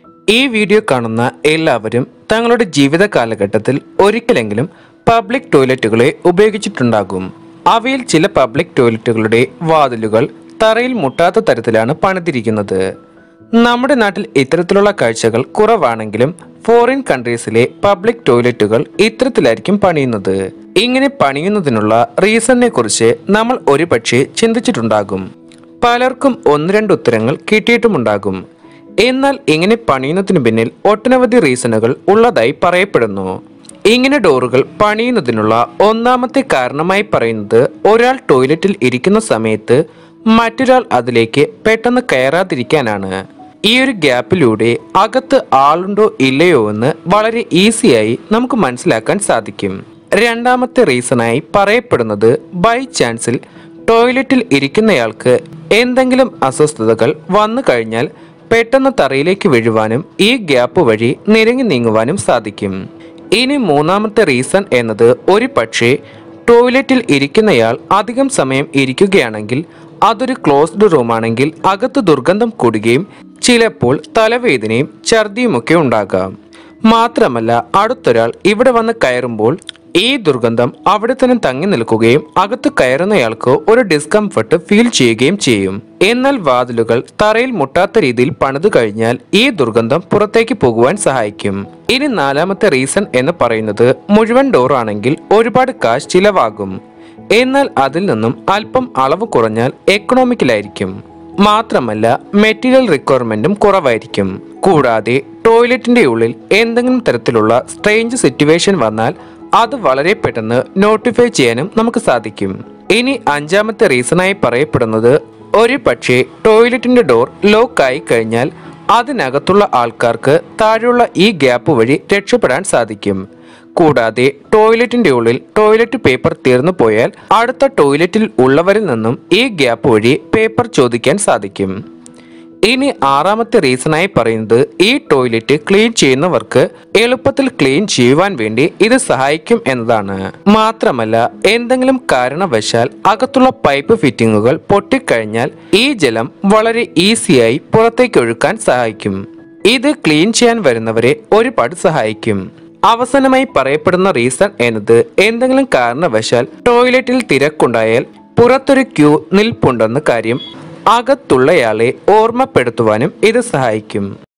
ഈ വീഡിയോ കാണുന്ന എല്ലാവരും തങ്ങളുടെ ജീവിത കാലഘട്ടത്തിൽ ഒരിക്കലെങ്കിലും പബ്ലിക് ടോയ്ലറ്റുകളെ ഉപയോഗിച്ചിട്ടുണ്ടാകും. അവയിൽ ചില പബ്ലിക് ടോയ്ലറ്റുകളുടെ വാതിലുകൾ തറയിൽ മുട്ടാത്ത തരത്തിലാണ് പണിതിരിക്കുന്നത്. നമ്മുടെ നാട്ടിൽ ഇത്തരത്തിലുള്ള കാഴ്ചകൾ കുറവാണെങ്കിലും ഫോറിൻ കൺട്രീസിലെ പബ്ലിക് ടോയ്ലറ്റുകൾ ഇത്തരത്തിലായിരിക്കും പണിയുന്നത്. ഇങ്ങനെ പണിയുന്നതിനുള്ള റീസണിനെ കുറിച്ച് നമ്മൾ ഒരുപക്ഷെ ചിന്തിച്ചിട്ടുണ്ടാകും. പലർക്കും ഒന്ന് രണ്ട് ഉത്തരങ്ങൾ കിട്ടിയിട്ടുമുണ്ടാകും. എന്നാൽ ഇങ്ങനെ പണിയുന്നതിന് പിന്നിൽ ഒട്ടനവധി റീസണുകൾ ഉള്ളതായി പറയപ്പെടുന്നു. ഇങ്ങനെ ഡോറുകൾ പണിയുന്നതിനുള്ള ഒന്നാമത്തെ കാരണമായി പറയുന്നത് ഒരാൾ ടോയ്ലറ്റിൽ ഇരിക്കുന്ന സമയത്ത് മറ്റൊരാൾ അതിലേക്ക് പെട്ടെന്ന് കയറാതിരിക്കാനാണ്. ഈ ഒരു ഗ്യാപ്പിലൂടെ അകത്ത് ആളുണ്ടോ ഇല്ലയോ എന്ന് വളരെ ഈസിയായി നമുക്ക് മനസ്സിലാക്കാൻ സാധിക്കും. രണ്ടാമത്തെ റീസണായി പറയപ്പെടുന്നത് ബൈ ചാൻസിൽ ടോയ്ലറ്റിൽ ഇരിക്കുന്നയാൾക്ക് എന്തെങ്കിലും അസ്വസ്ഥതകൾ വന്നു കഴിഞ്ഞാൽ പെട്ടെന്ന് തറയിലേക്ക് വീഴുവാനും ഈ ഗ്യാപ്പ് വഴി നിരങ്ങി നീങ്ങുവാനും സാധിക്കും. ഇനി മൂന്നാമത്തെ റീസൺ എന്നത് ഒരു പക്ഷേ ടോയ്ലറ്റിൽ ഇരിക്കുന്നയാൾ അധികം സമയം ഇരിക്കുകയാണെങ്കിൽ അതൊരു ക്ലോസ്ഡ് റൂമാണെങ്കിൽ അകത്ത് ദുർഗന്ധം കൂടുകയും ചിലപ്പോൾ തലവേദനയും ഛർദിയുമൊക്കെ ഉണ്ടാകാം. മാത്രമല്ല അടുത്തൊരാൾ ഇവിടെ വന്ന് കയറുമ്പോൾ ഈ ദുർഗന്ധം അവിടെ തന്നെ തങ്ങി നിൽക്കുകയും അകത്ത് കയറുന്നയാൾക്ക് ഒരു ഡിസ്കംഫർട്ട് ഫീൽ ചെയ്യുകയും ചെയ്യും. എന്നാൽ വാതിലുകൾ തറയിൽ മുട്ടാത്ത രീതിയിൽ പണിതു കഴിഞ്ഞാൽ ഈ ദുർഗന്ധം പുറത്തേക്ക് പോകുവാൻ സഹായിക്കും. ഇനി നാലാമത്തെ റീസൺ എന്ന് പറയുന്നത് മുഴുവൻ ഡോർ ആണെങ്കിൽ ഒരുപാട് കാശ് ചിലവാകും. എന്നാൽ അതിൽ നിന്നും അല്പം അളവ് കുറഞ്ഞാൽ എക്കണോമിക്കലായിരിക്കും. മാത്രമല്ല മെറ്റീരിയൽ റിക്വയർമെന്റും കുറവായിരിക്കും. കൂടാതെ ടോയ്ലറ്റിന്റെ ഉള്ളിൽ എന്തെങ്കിലും തരത്തിലുള്ള സ്ട്രേഞ്ച് സിറ്റുവേഷൻ വന്നാൽ അത് വളരെ പെട്ടെന്ന് നോട്ടിഫൈ ചെയ്യാനും നമുക്ക് സാധിക്കും. ഇനി അഞ്ചാമത്തെ റീസണായി പറയപ്പെടുന്നത് ഒരു പക്ഷേ ടോയ്ലറ്റിന്റെ ഡോർ ലോക്കായി കഴിഞ്ഞാൽ അതിനകത്തുള്ള ആൾക്കാർക്ക് താഴെയുള്ള ഈ ഗ്യാപ്പ് വഴി രക്ഷപ്പെടാൻ സാധിക്കും. കൂടാതെ ടോയ്ലറ്റിന്റെ ഉള്ളിൽ ടോയ്ലറ്റ് പേപ്പർ തീർന്നു പോയാൽ അടുത്ത ടോയ്ലറ്റിൽ ഉള്ളവരിൽ നിന്നും ഈ ഗ്യാപ്പ് വഴി പേപ്പർ ചോദിക്കാൻ സാധിക്കും. ഇനി ആറാമത്തെ റീസണായി പറയുന്നത് ഈ ടോയ്ലറ്റ് ക്ലീൻ ചെയ്യുന്നവർക്ക് എളുപ്പത്തിൽ ക്ലീൻ ചെയ്യുവാൻ വേണ്ടി ഇത് സഹായിക്കും എന്നതാണ്. മാത്രമല്ല എന്തെങ്കിലും കാരണവശാൽ അകത്തുള്ള പൈപ്പ് ഫിറ്റിങ്ങുകൾ പൊട്ടിക്കഴിഞ്ഞാൽ ഈ ജലം വളരെ ഈസിയായി പുറത്തേക്ക് ഒഴുക്കാൻ സഹായിക്കും. ഇത് ക്ലീൻ ചെയ്യാൻ വരുന്നവരെ ഒരുപാട് സഹായിക്കും. അവസാനമായി പറയപ്പെടുന്ന റീസൺ എന്നത് എന്തെങ്കിലും കാരണവശാൽ ടോയ്ലറ്റിൽ തിരക്കുണ്ടായാൽ പുറത്തൊരു ക്യൂ നിൽപ്പുണ്ടെന്ന കാര്യം അകത്തുള്ളയാളെ ഓർമ്മപ്പെടുത്തുവാനും ഇത് സഹായിക്കും.